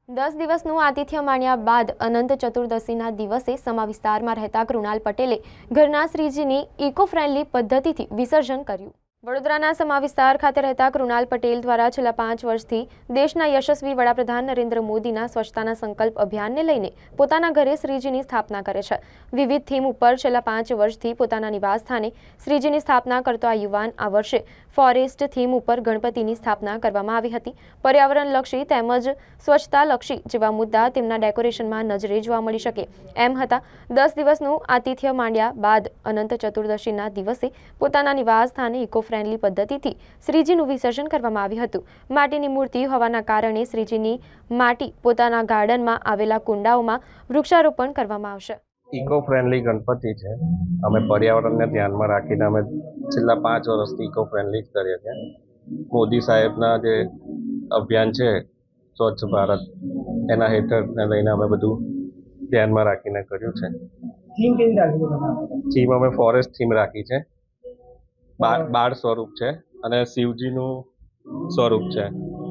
10 દિવસનું આતિથ્ય માણ્યા બાદ અનંત ચતુર્દશીના દિવસે સમા વિસ્તારમાં રહેતા કૃણાલ પટેલે ઘરના શ્રીજીની ઇકો ફ્રેન્ડલી પદ્ધતિથી વિસર્જન કર્યું। વડોદરાના સમા વિસ્તાર ખાતે રહેતા કૃણાલ પટેલ દ્વારા છેલ્લા 5 વર્ષથી દેશના યશસ્વી વડાપ્રધાન નરેન્દ્ર મોદીના સ્વચ્છતાના સંકલ્પ અભિયાનને લઈને પોતાના ઘરે શ્રીજીની સ્થાપના કરે છે। વિવિધ થીમ ઉપર છેલ્લા 5 વર્ષથી પોતાના નિવાસ સ્થાને શ્રીજીની સ્થાપના કરતો આ યુવાન આ વર્ષે ફોરેસ્ટ થીમ ઉપર ગણપતિની સ્થાપના કરવામાં આવી હતી। પર્યાવરણલક્ષી તેમજ સ્વચ્છતાલક્ષી જેવા મુદ્દા તેમના ડેકોરેશનમાં નજરે જોવા મળી શકે એમ હતા। 10 દિવસનું આતિથ્ય માંડ્યા બાદ અનંત ચતુર્દશીના દિવસે પોતાના નિવાસ સ્થાને ઇકો ફ્રેન્ડલી પદ્ધતિથી શ્રીજીનું વિસર્જન કરવામાં આવ્યું હતું। માટીની મૂર્તિ હોવાના કારણે શ્રીજીની માટી પોતાના ગાર્ડનમાં આવેલા કુંડાઓમાં વૃક્ષારોપણ કરવામાં આવશે। ઇકો ફ્રેન્ડલી ગણપતિ છે। અમે પર્યાવરણને ધ્યાનમાં રાખીને અમે છેલ્લા 5 વર્ષથી ઇકો ફ્રેન્ડલી જ કરીએ છીએ। મોદી સાહેબના જે અભિયાન છે સ્વચ્છ ભારત એના હેઠળને લઈને અમે બધું ધ્યાનમાં રાખીને કર્યું છે। થીમ કેવી રાખી છે? થીમ અમે ફોરેસ્ટ થીમ રાખી છે। બાળ સ્વરૂપ છે અને શિવજીનું સ્વરૂપ છે।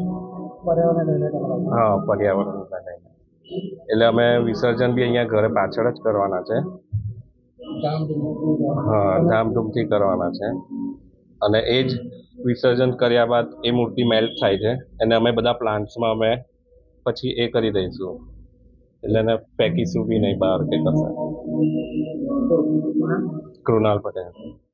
હા, પર્યાવરણને લઈને એટલે અમે વિસર્જન બી અહીંયા ઘરે પાછળ જ કરવાના છે। હા, ધામધૂમથી કરવાના છે અને એ જ વિસર્જન કર્યા બાદ એ મૂર્તિ મેલ્ટ થાય છે અને અમે બધા પ્લાન્ટ્સમાં અમે પછી એ કરી દઈશું એટલે એને ફેંકીશું બી નહીં બહાર કે કશે। કૃણાલ પટેલ।